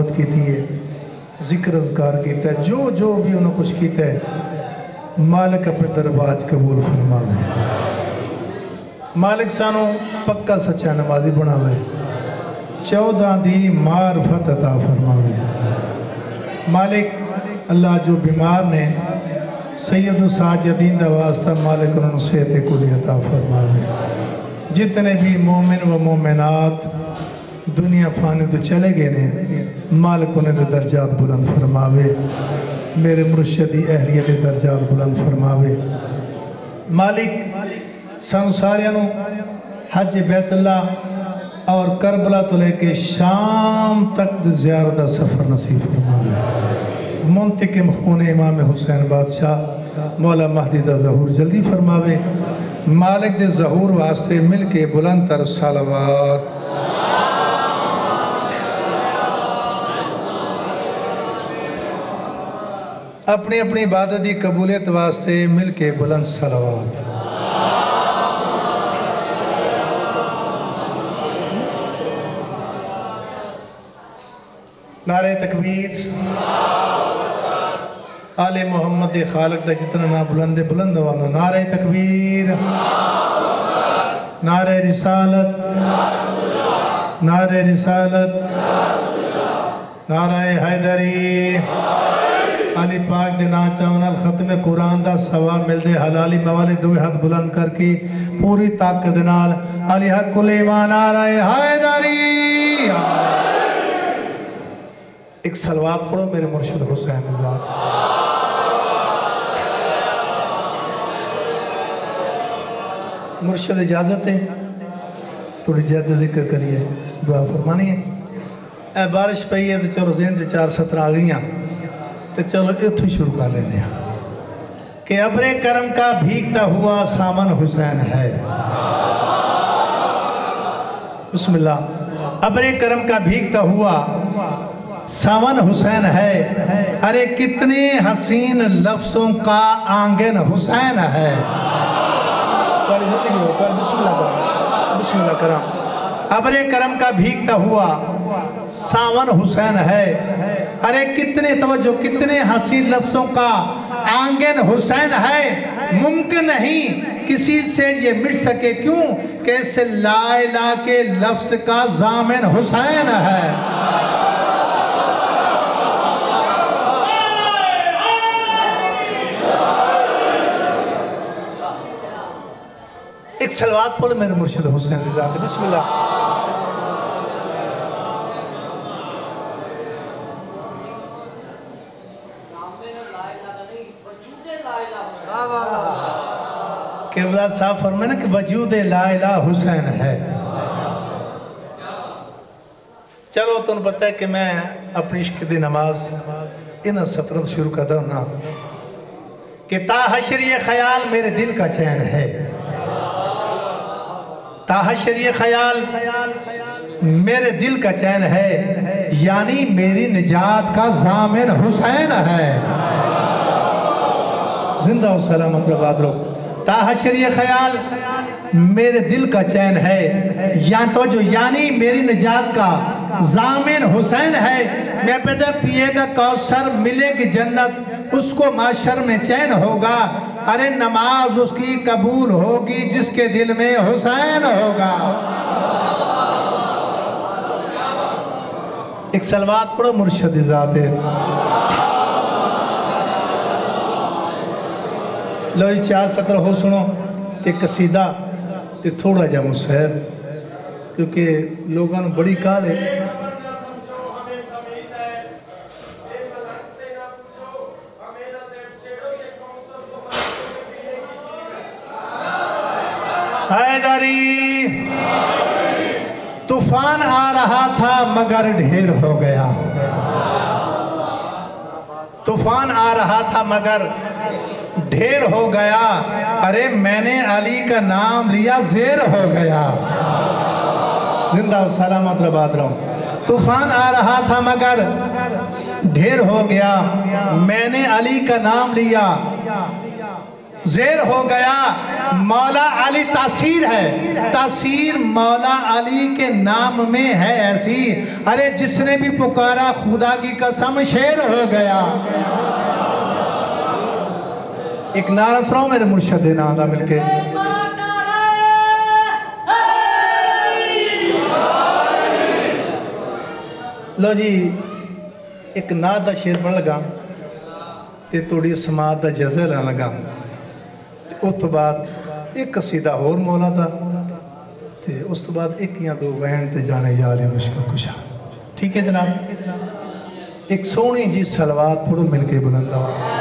तिलावत की है, जिक्र अज़कार किया, जो जो भी उन्होंने कुछ किया है मालिक अपने दरबार कबूल फरमावे। मालिक सानू पक्का सच्चा नमाजी बनावे, 14 दी मारफत अता फरमावे। मालिक अल्लाह जो बीमार ने सैयद साजिदीन दा वास्ता मालिक उन्होंने सेहत कुली अता फरमावे। जितने भी मोमिन व मोमिनात दुनिया फाने तो चले गए ने मालिक उन्हें दे दर्जात बुलंद फरमावे। मेरे मुर्शदी अहलियत दे दर्जात बुलंद फरमावे। मालिक सानू सारियां नू हज बैतुल्लाह और करबला तो लेके शाम तक ज़ियारत दा सफ़र नसीब फरमावे। मुंतकिम खून इमाम हुसैन बादशाह मौला महदी दा ज़हूर जल्दी फरमावे। मालिक दे ज़हूर वास्ते मिल के बुलंद तर सलावत। अपनी अपनी इबादत की कबूलियत वास्ते मिल के बुलंद सलावत। नारे तकबीर। आले मोहम्मद खालक दा जितना ना बुलंद बुलंद वाला नारे तकबीर, नारे रिसालत, नारे रिसालत, नारे हैदरी। अली पाक दे ना चावनल खत्म कुरान दा सवाब मिलदे हलाली मवाली दो हाथ बुलंद करके पूरी ताकत नाल अली हकुल ईमान नारे हैदरी। एक सलवात पढ़ो मेरे मुर्शिद हुसैन ज़ात। मुर्शिद इजाज़त है थोड़ी ज़्यादा जिक्र करिए, दुआ फरमानी है। ए बारिश पई है तो चलो दिन से 4 सत्र आ गई, तो चलो इतों शुरू कर लेने कि अबरे करम का भीगता हुआ सामन हुसैन है। बिस्मिल्लाह। अबरे करम का भीगता हुआ सावन हुसैन है, अरे कितने हसीन लफ्ज़ों का आंगन हुसैन है। बिस्मिल्लाह करा। अबरे करम का भीगता हुआ सावन हुसैन है, अरे कितने तवज्जो कितने हसीन लफ्ज़ों का आंगन हुसैन है। मुमकिन नहीं किसी से ये मिट सके, क्यों कैसे ला इलाहा के लफ्ज़ का ज़ामिन हुसैन है। एक सलवात पढ़ो मेरे मुर्शिद हुसैन ज़ात। बिस्मिल्लाह। केवला साहब फरमाए ना कि वजूद ला इलाहा हुसैन है। चलो तुम पता है कि मैं अपनी इश्क दी नमाज इन सत्रत शुरू करता हूँ कि ताहशर ये ख्याल मेरे दिल का चैन है। ताहशर ये ख्याल मेरे दिल का चैन है, यानी मेरी निजात का ज़ामिन हुसैन है। जिंदा हो सलामत बर्बाद रहो। ताहशर ये ख्याल मेरे दिल का चैन है, या तो जो यानी मेरी निजात का ज़ामिन हुसैन है। मैं पैदा पिएगा कौसर मिलेगी जन्नत, उसको माशर में चैन होगा। अरे नमाज उसकी कबूल होगी जिसके दिल में हुसैन होगा। एक सलवात पढ़ो मुर्शिद ज़ात। लो जी 4 सत्र हो सुनो। एक कसीदा ते थोड़ा जा मुसहब, क्योंकि लोगों ने बड़ी काल है। हैदरी। तूफान आ रहा था मगर ढेर हो गया। तूफान आ रहा था मगर ढेर हो गया। अरे मैंने अली का नाम लिया ज़ेर हो गया। जिंदा सलामत रबाद रहो। तूफान आ रहा था मगर ढेर हो गया, मैंने अली का नाम लिया ज़ेर हो गया मौला अली तासीर है, तासीर मौला अली के नाम में है ऐसी। अरे जिसने भी पुकारा खुदा की कसम शेर हो गया। एक नारा सुनाओ मेरे मुर्शद नाम दा मिलके। लो जी एक नात दा शेर पढ़न लगा ते थोड़ी समात दा जज़ा लैन लगा। उस तो बाद एक कसीदा होर मौला दा ते उस तो बाद एक या दो बहन ते जाने यार मुश्किल कुशा। ठीक है जनाब, एक सोहनी जी सलवात पढ़ो मिलके बुलंदा।